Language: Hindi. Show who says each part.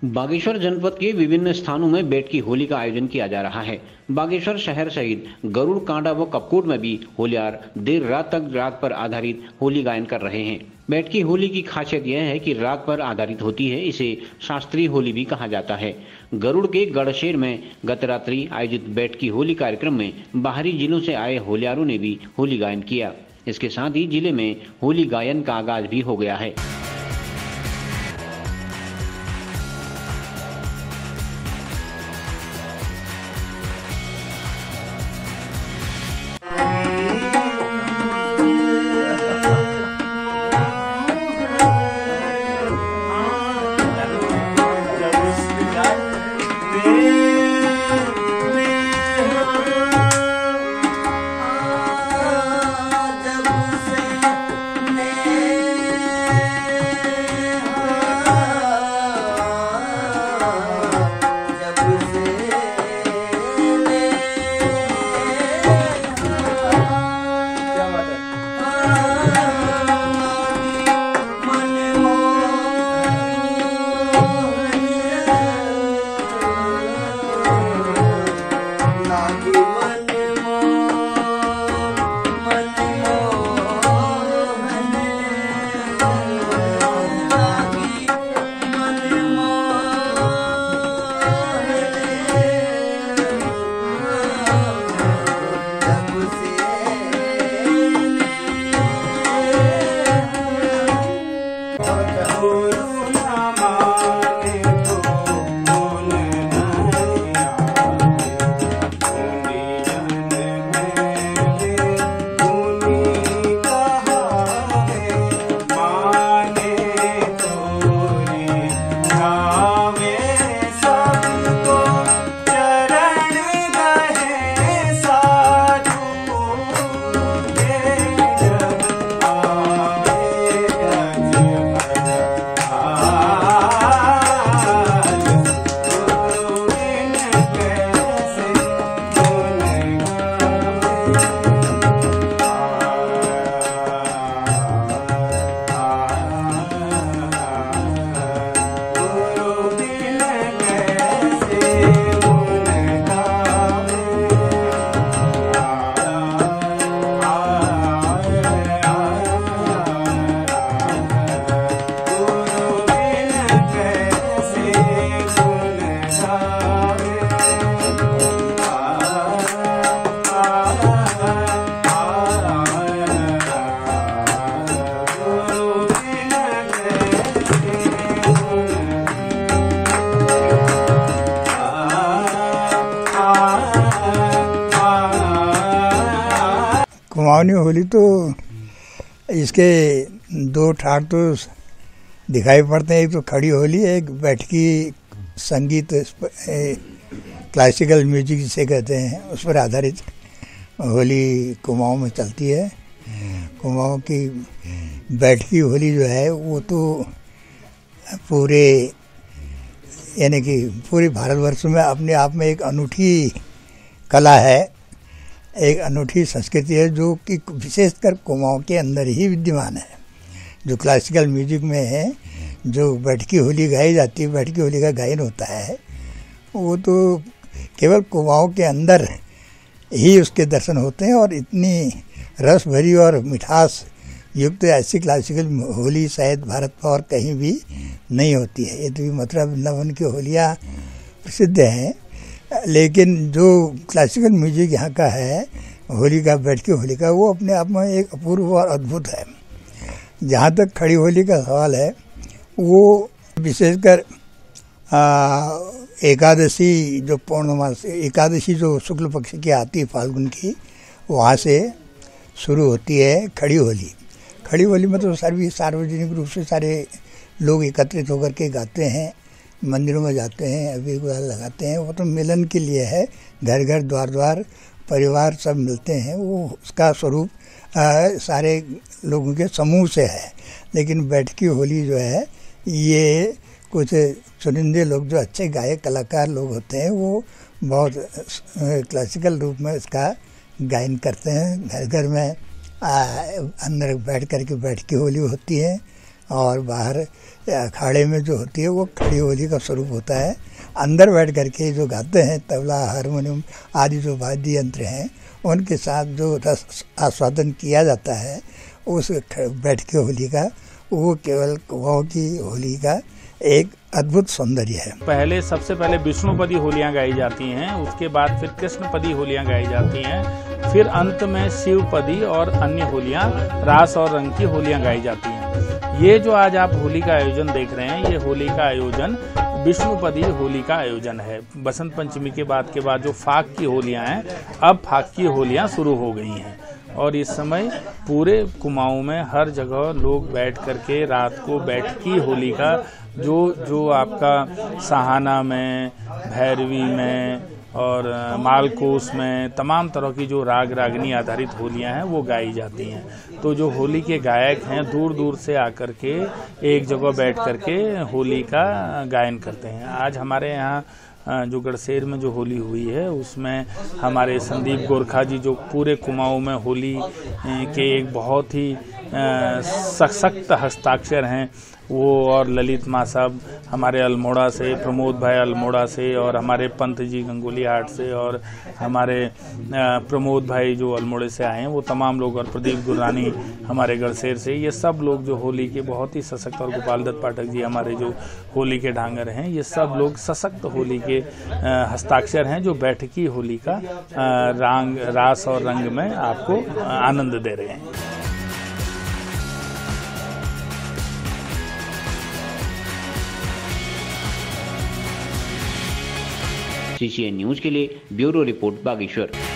Speaker 1: बागेश्वर जनपद के विभिन्न स्थानों में बैठ की होली का आयोजन किया जा रहा है। बागेश्वर शहर सहित गरुड़, कांडा व कपकोट में भी होलियार देर रात तक राग पर आधारित होली गायन कर रहे हैं। बैठ की होली की खासियत यह है कि राग पर आधारित होती है, इसे शास्त्रीय होली भी कहा जाता है। गरुड़ के गढ़शेर में गत रात्रि आयोजित बैठ की होली कार्यक्रम में बाहरी जिलों से आए होलियारों ने भी होली गायन किया। इसके साथ ही जिले में होली गायन का आगाज भी हो गया है।
Speaker 2: कुमाऊनी होली तो इसके दो ठाट तो दिखाई पड़ते हैं। एक तो खड़ी होली, एक बैठकी संगीत क्लासिकल म्यूजिक जिसे कहते हैं उस पर आधारित होली कुमाऊं में चलती है। कुमाऊं की बैठकी होली जो है वो तो पूरे यानी कि पूरे भारतवर्ष में अपने आप में एक अनूठी कला है, एक अनूठी संस्कृति है जो कि विशेषकर कुमाऊं के अंदर ही विद्यमान है। जो क्लासिकल म्यूजिक में है, जो बैठकी होली गाई जाती है, बैठकी होली का गायन होता है, वो तो केवल कुमाऊं के अंदर ही उसके दर्शन होते हैं। और इतनी रस भरी और मिठास युक्त ऐसी क्लासिकल होली शायद भारत में और कहीं भी नहीं होती है। ये तो मथुरा वृंदावन की होलियाँ प्रसिद्ध हैं, लेकिन जो क्लासिकल म्यूजिक यहाँ का है होली का, बैठकी होली का, वो अपने आप में एक अपूर्व और अद्भुत है। जहाँ तक खड़ी होली का सवाल है, वो विशेषकर एकादशी जो पौर्णमास एकादशी जो शुक्ल पक्ष की आती है फाल्गुन की, वहाँ से शुरू होती है खड़ी होली। खड़ी होली में तो सार्वजनिक रूप से सारे लोग एकत्रित होकर के गाते हैं, मंदिरों में जाते हैं, अबीर गुलाल लगाते हैं। वो तो मिलन के लिए है, घर घर द्वार द्वार परिवार सब मिलते हैं। वो उसका स्वरूप सारे लोगों के समूह से है। लेकिन बैठकी होली जो है ये कुछ चुनिंदे लोग जो अच्छे गायक कलाकार लोग होते हैं वो बहुत क्लासिकल रूप में इसका गायन करते हैं। घर घर में अंदर बैठ कर के बैठकी होली होती है। और बाहर अखाड़े में जो होती है वो खड़ी होली का स्वरूप होता है। अंदर बैठ करके जो गाते हैं तबला हारमोनियम आदि जो वाद्य यंत्र हैं उनके साथ जो रस आस्वादन किया जाता है उस बैठ के होली का, वो केवल कुमाऊं की होली का एक अद्भुत सौंदर्य है।
Speaker 3: पहले सबसे पहले विष्णुपदी होलियां गाई जाती हैं, उसके बाद फिर कृष्णपदी होलियां गाई जाती हैं, फिर अंत में शिवपदी और अन्य होलियां रास और रंग की होलियां गाई जाती हैं। ये जो आज आप होली का आयोजन देख रहे हैं, ये होली का आयोजन विष्णुपदी होली का आयोजन है। बसंत पंचमी के बाद जो फाग की होलियां हैं, अब फाग की होलियां शुरू हो गई हैं और इस समय पूरे कुमाऊं में हर जगह लोग बैठ करके रात को बैठकी होली का जो आपका सहाना में, भैरवी में और मालकोस में तमाम तरह की जो राग रागनी आधारित होलियां हैं वो गाई जाती हैं। तो जो होली के गायक हैं दूर दूर से आकर के एक जगह बैठ करके होली का गायन करते हैं। आज हमारे यहाँ जो गढ़सेर में जो होली हुई है उसमें हमारे संदीप गोरखा जी जो पूरे कुमाऊं में होली के एक बहुत ही सशक्त हस्ताक्षर हैं वो, और ललित माँ साहब हमारे अल्मोड़ा से, प्रमोद भाई अल्मोड़ा से, और हमारे पंत जी गंगोली हाट से, और हमारे प्रमोद भाई जो अल्मोड़े से आए हैं वो तमाम लोग, और प्रदीप गुरानी हमारे गढ़सेर से, ये सब लोग जो होली के बहुत ही सशक्त, और गोपाल दत्त पाठक जी हमारे जो होली के ढांगर हैं, ये सब लोग सशक्त होली के हस्ताक्षर हैं जो बैठकी होली का रास और रंग में आपको आनंद दे रहे हैं।
Speaker 1: CCN न्यूज के लिए ब्यूरो रिपोर्ट बागेश्वर।